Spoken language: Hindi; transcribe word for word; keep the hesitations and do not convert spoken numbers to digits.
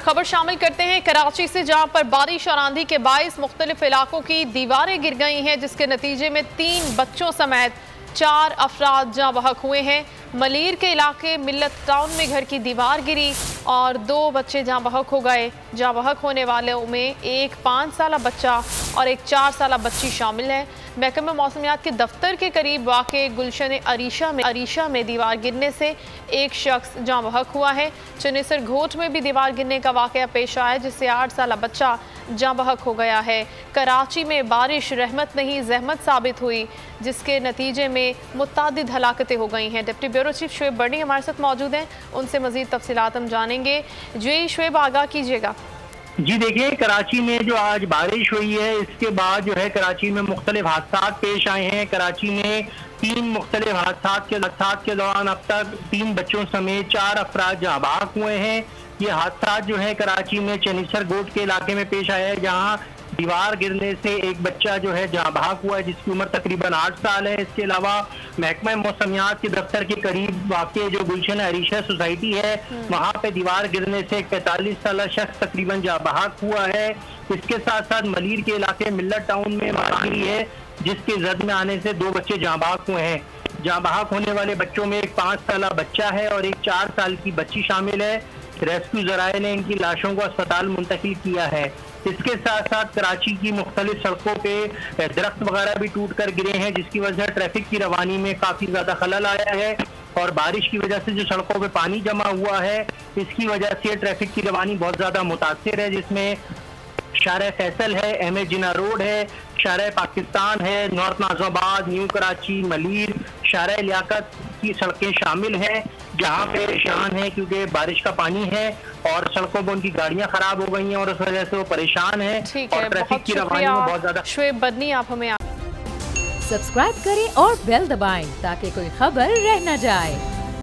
खबर शामिल करते हैं कराची से, जहां पर बारिश और आंधी के बाइस मुख्तलिफ इलाकों की दीवारें गिर गई हैं, जिसके नतीजे में तीन बच्चों समेत चार अफराद जहाँ बहक हुए हैं। मलीर के इलाके मिल्लत टाउन में घर की दीवार गिरी और दो बच्चे जहाँ बहक हो गए। जहाँ बहक होने वालों में एक पाँच साल बच्चा और एक चार साल बच्ची शामिल है। महकमा मौसमियात के दफ्तर के करीब वाक़े गुलशन अरीशा में अरीशा में दीवार गिरने से एक शख्स जहाँ बहक हुआ है। चनेसर घोट में भी दीवार गिरने का वाक़या पेश आया, जिससे आठ साल बच्चा जहाँ बहक हो गया है। कराची में बारिश रहमत नहीं जहमत साबित हुई, जिसके नतीजे में मुतादिद हलाकतें हो गई हैं। Deputy bureau chief Shoaib Burney हमारे साथ मौजूद हैं, उनसे मज़ीद तफसीलात हम जानेंगे। जी शुएब, आगाह कीजिएगा। जी देखिए, कराची में जो आज बारिश हुई है, इसके बाद जो है कराची में मुख्तलिफ हादसा पेश आए हैं। कराची में तीन मुख्तलिफ हादसा के हादसा के दौरान अब तक तीन बच्चों समेत चार अफराद जहाँ बहक हुए हैं। ये हादसा जो है कराची में चनेसर गोट के इलाके में पेश आया है, जहाँ दीवार गिरने से एक बच्चा जो है जहाँ बहक हुआ है, जिसकी उम्र तकरीबन आठ साल है। इसके अलावा महकमा मौसमियात के दफ्तर के करीब वाक़े जो गुलशन अरीशा सोसाइटी है, वहाँ पे दीवार गिरने से एक पैंतालीस साल शख्स तकरीबन जहाँ बहक हुआ है। इसके साथ साथ मलीर के इलाके मिल्लत टाउन में गिरी है, जिसके जद में आने से दो बच्चे जहाँ बहक हुए हैं। जहाँ बहक होने वाले बच्चों में एक पाँच साल बच्चा है और एक चार साल की बच्ची शामिल है। रेस्क्यू जराये ने इनकी लाशों को अस्पताल मुंतकिल किया है। इसके साथ साथ कराची की मुख्तलिफ सड़कों पे दरख्त वगैरह भी टूट कर गिरे हैं, जिसकी वजह से ट्रैफिक की रवानी में काफ़ी ज़्यादा खलल आया है। और बारिश की वजह से जो सड़कों पे पानी जमा हुआ है, इसकी वजह से ट्रैफिक की रवानी बहुत ज़्यादा मुतासिर है, जिसमें शारे फैसल है, अहमद जिना रोड है, शारे पाकिस्तान है, नॉर्थ नाज़िमाबाद, न्यू कराची, मलीर, शारे लियाकत की सड़कें शामिल हैं, जहाँ पे परेशान है क्योंकि बारिश का पानी है और सड़कों पर उनकी गाड़ियाँ खराब हो गई हैं और उस वजह से वो परेशान है और ट्रैफिक की रवानी में बहुत ज्यादा। शुएब बर्नी, आप हमें सब्सक्राइब करें और बेल दबाएं ताकि कोई खबर रह न जाए।